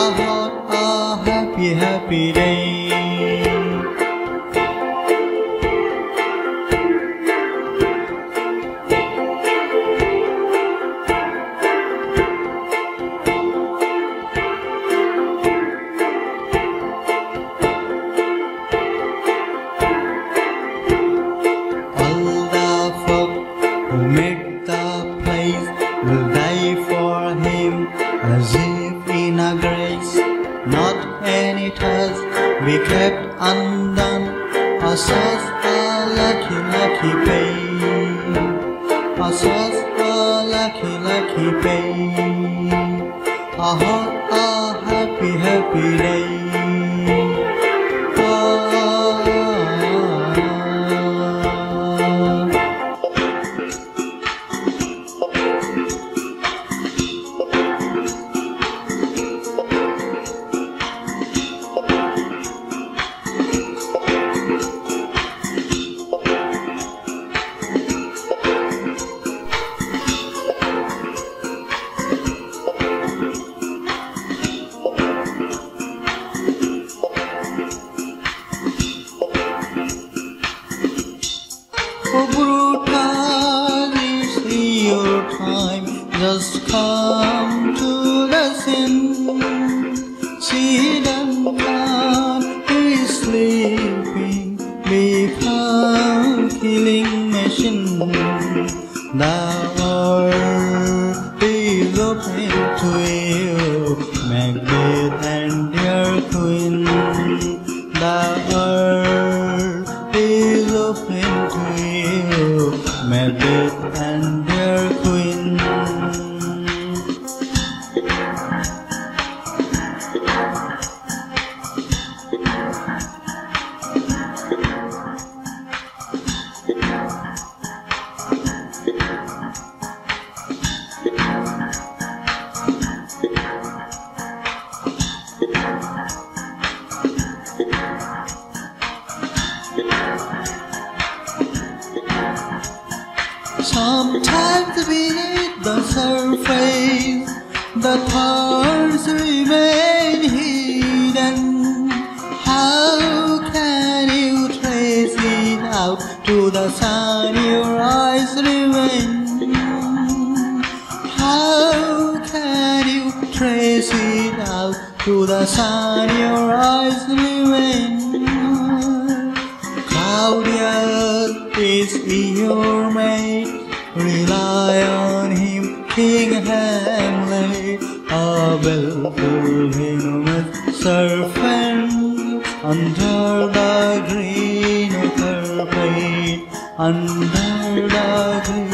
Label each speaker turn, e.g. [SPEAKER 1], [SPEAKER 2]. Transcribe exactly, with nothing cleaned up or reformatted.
[SPEAKER 1] hot, a happy, happy day. All the folk who made the place will die for him as if in a grace. Not any task we kept undone, a source a lucky, lucky pay, a source a lucky, lucky pay, a hot, a happy, happy day. Oh, brutal, is your time just come to the sin? See them can't be sleeping, become killing machine. The earth is open to you, Macbeth and your queen. The earth is open to you, Macbeth and their queen. Sometimes beneath the surface, the thoughts remain hidden. How can you trace it out to the sun your eyes remain? How can you trace it out to the sun your eyes remain? Claudius is your mate, rely on him, King Hamlet, a bellful with serpent under the green carpet, under the green